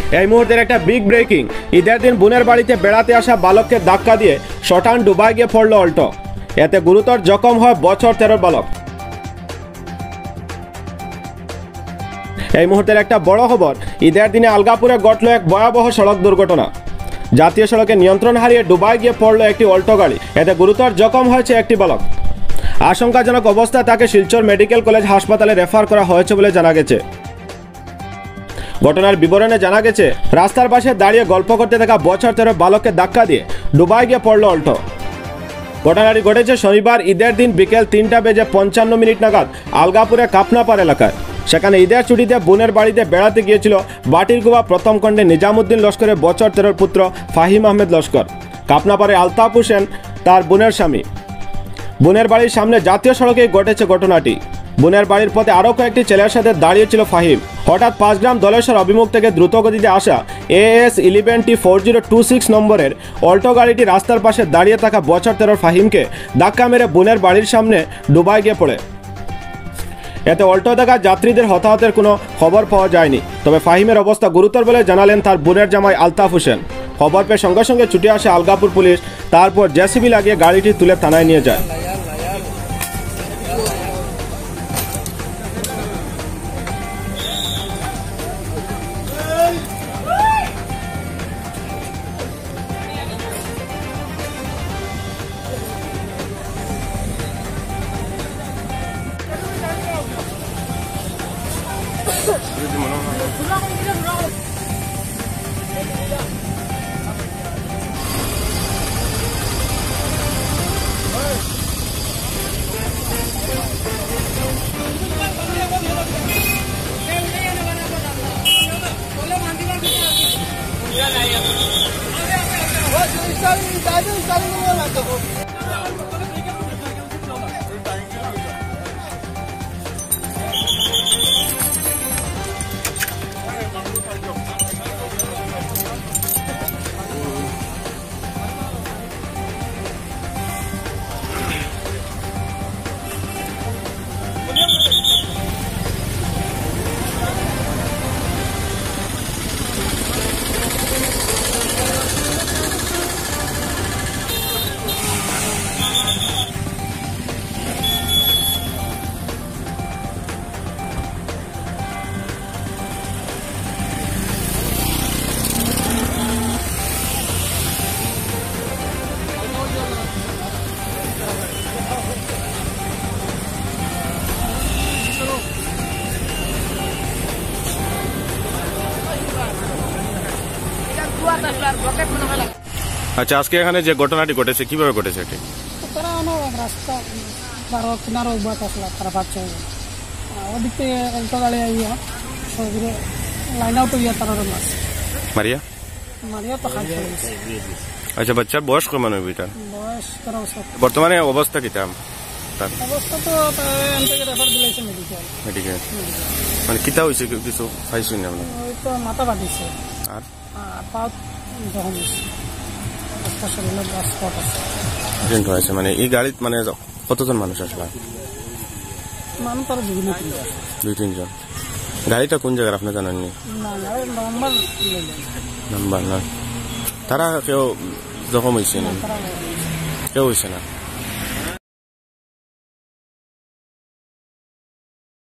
এই মুহূর্তের একটা বিগ ব্রেকিং। ঈদের দিন বোনের বাড়িতে বেড়াতে আসা বালককে ধাক্কা দিয়ে শটান ডুবাই গিয়ে পড়ল অল্টো। এতে গুরুতর জখম হয় বছর 13 বালক। এই মুহূর্তের একটা বড় খবর, ঈদের দিনে আলগাপুরে ঘটল এক ভয়াবহ সড়ক দুর্ঘটনা। জাতীয় সড়কে নিয়ন্ত্রণ হারিয়ে ডুবাই গিয়ে পড়ল একটি অল্টো গাড়ি। এতে গুরুতর জখম হয়েছে একটি বালক। আশঙ্কাজনক অবস্থায় তাকে শিলচর মেডিকেল কলেজ হাসপাতালে রেফার করা হয়েছে বলে জানা গেছে। ঘটনার বিবরণে জানা গেছে, রাস্তার পাশে দাঁড়িয়ে গল্প করতে থাকা বছর 13 বালককে ধাক্কা দিয়ে ডুবাই গিয়ে পড়ল অল্টো। ঘটনাটি ঘটেছে শনিবার ঈদের দিন বিকেল 3:55 নাগাদ আলগাপুরে কাপনাপাড় এলাকায়। সেখানে ঈদের ছুটিতে বোনের বাড়িতে বেড়াতে গিয়েছিল বাটিরকুবা প্রথম খণ্ডে নিজামুদ্দিন লস্করের বছর 13 পুত্র ফাহিম আহমেদ লস্কর। কাপনাপাড়ে আলতাফ হোসেন তার বোনের স্বামী। বোনের বাড়ির সামনে জাতীয় সড়কেই ঘটেছে ঘটনাটি। বোনের বাড়ির পথে আরও কয়েকটি ছেলের সাথে দাঁড়িয়েছিল ফাহিম। হঠাৎ 5 গ্রাম দলেশ্বর অভিমুখ থেকে দ্রুতগতিতে আসা AS 11T4026 নম্বরের অল্টো গাড়িটি রাস্তার পাশে দাঁড়িয়ে থাকা বছর 13 ফাহিমকে ধাক্কা মেরে বোনের বাড়ির সামনে ডুবাই গিয়ে পড়ে। এতে অল্টো থাকা যাত্রীদের হতাহতের কোনো খবর পাওয়া যায়নি। তবে ফাহিমের অবস্থা গুরুতর বলে জানালেন তার বোনের জামাই আলতাফ হোসেন। খবর পেয়ে সঙ্গে সঙ্গে ছুটে আসে আলগাপুর পুলিশ। তারপর জেসিবি লাগিয়ে গাড়িটি তুলে থানায় নিয়ে যায়। আচ্ছা, আজকে এখানে যে ঘটনাটি ঘটেছে কিভাবে ঘটেছে? এটি তারা রাস্তা কিনারো আসলা তারা বাচ্চা ওদিক থেকে অল্টো গাড়ি আইয়া সবগুলো লাইন আউট হইয়া তারা মাছ মারিয়া তো খাই। আচ্ছা, বাচ্চার বয়স কমান হইব? তার বয়স 13 বছর। বর্তমানে অবস্থা কি? তার অবস্থা তো রেফার দিলাইছে মেডিকেল। মানে কিতা হয়েছে কিছু পাইছি না? ওই তো মাথা বাঁধিছে আর পা জখম হয়েছে। মানে এই গাড়িত মানে কতজন মানুষ আসলা? মানুষ তারা 2-3 জন। গাড়িটা কোন জায়গার আপনি জানেননি? নাম্বার না। তারা কেউ জখম হয়েছে না? কেউ হয়েছে না?